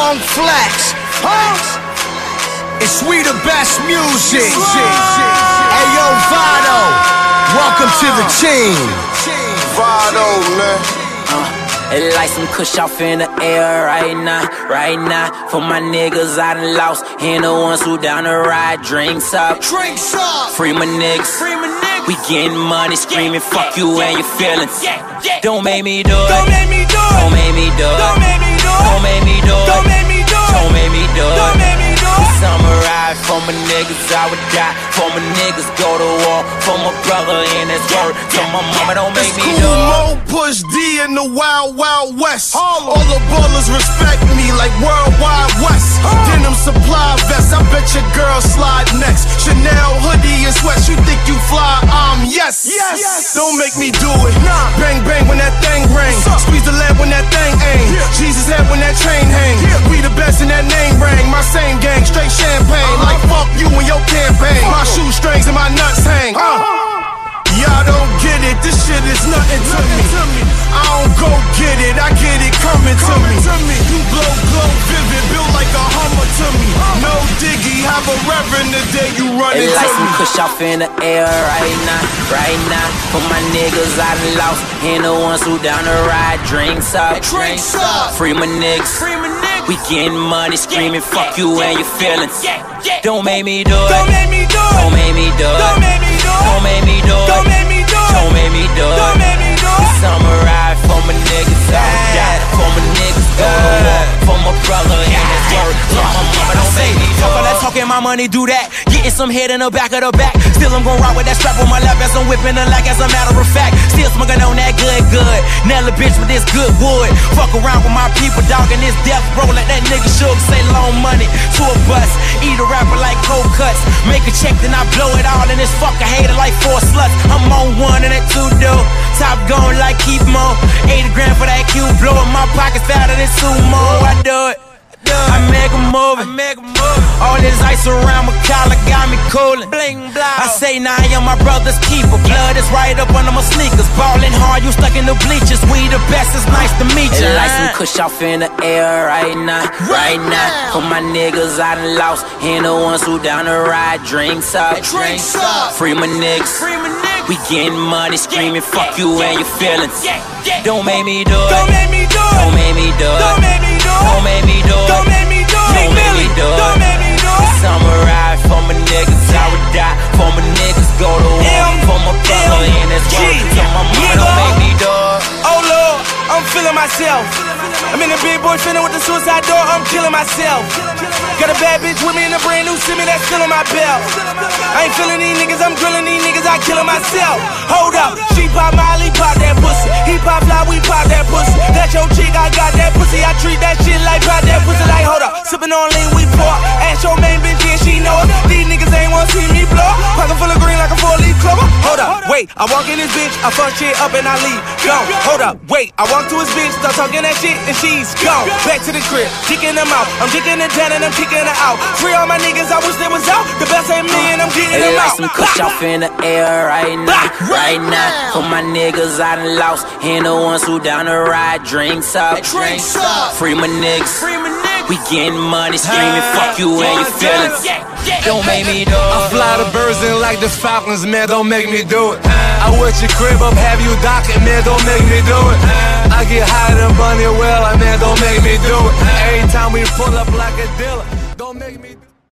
Funk Flex, it's we the best music. Hey yo, Vado, welcome to the team. Vado, man. It like some kush off in the air right now. For my niggas I done lost, and the ones who down to ride. Drinks up, free my niggas. We getting money, screaming fuck you and your feelings. Don't make me do it. Don't make me do it. Don't make me do it. Don't make me do it. Don't make me do it. Don't make me do it. Don't make me do it. Don't make me do it. Samurai for my niggas, I would die. For my niggas, go to war. For my brother in his word. Tell my mama don't make me do it. Mo Push D in the Wild Wild West. All the ballers respect me like Worldwide West. Denim supply vest, I bet your girl slide next. Chanel hoodie and sweats, you think you fly? Yes. Don't make me do it. Bang bang when that thing ring. Squeeze the lead when that thing aim. Jesus head when that chain hang. We the best in that name ring. My same gang, straight champagne. Like fuck you and your campaign. My shoestrings and my nuts hang. Y'all don't get it, this shit is nothing to me. I don't go get it, I get it coming to me. You glow vivid, built like a Hummer to me. No diggy, have a reverend the day you run into me. It like some kush off in the air right now. For my niggas I done lost, and the ones who down to ride. Drinks up, free my niggas. We getting money, screaming fuck you and your feelings. Don't make me do it. Don't make me do it. Don't make me do it. Don't make me do it. Don't make me do it. Don't make me do it. Don't make me do it. Don't make me do it. Samurai for my niggas, I would die. For my niggas, go to war. For my brother in his word. Tell my mama don't make me do it. Fuck all that talking, my money do that. Getting some head in the back of the back. Still I'm gon' rock with that strap on my lap as I'm whipping the lack as a matter of fact. Still smoking on that good. Nail a bitch with this good wood. Fuck around with my people, dog, and this death roll like that nigga shook. Say loan money to a bus. Eat a rapper like cold cuts. Make a check, then I blow it all. And this fucker hater like 4 sluts. I'm on 1 and that 2 dough. Top going like keep on. 80 grand for that cube. Blowing my pockets fatter than sumo. I do it. I make a move. All this ice around my collar got me coolin'. I say now I am my brother's keeper. Blood is right up under my sneakers. Ballin' hard, you stuck in the bleachers. We the best, it's nice to meet you. It like some kush off in the air right now. For my niggas I done lost, and the ones who down to ride. Drinks up, free my niggas. We getting money, screaming fuck you and your feelings. Don't make me do it. Don't make me do it. Don't make me do it. Don't make me do it. Don't make me do it. Don't make me do it. Don't make me do it. Don't make me do it. Samurai for my niggas, I would die. For my niggas, go to war. For my brother in his word. Tell my mama don't make me do it. Oh Lord, I'm feeling myself. I'm in the big boy feeling with the suicide door. I'm killing myself. Got a bad bitch with me in a brand new semi that's still on my belt. I ain't feeling these niggas, I'm drilling these niggas, I killing myself. Hold up, she pop Molly, pop that pussy. He pop fly, we pop that pussy. That's your chick, I got that pussy. I treat that shit like pop that pussy. Like hold up, sipping on lean, we pour. Ask your main bitch, yeah, she know it. These niggas ain't wanna see me blow. Pocket full of green like a 4-leaf clover. Hold up, wait, I walk in this bitch, I fuck shit up and I leave. Go, hold up, wait, I walk to his bitch, start talking that shit and she's gone. Back to the crib, kicking them out. I'm kicking it down and I'm kicking it out. Free all my niggas, I wish they was out. The best ain't me and I'm getting them like out. some kush off in the air right now. For my niggas I done lost, and the ones who down to ride. Drinks up, free my niggas. We getting money, screaming fuck you and your feelings. Don't make me do it. I fly the birds in like the Falcons, man, don't make me do it. I wet your crib up, have you docking, man, don't make me do it. I get higher than Bunny Well, man, don't make me do it. Every time we pull up like a dealer, don't make me do it.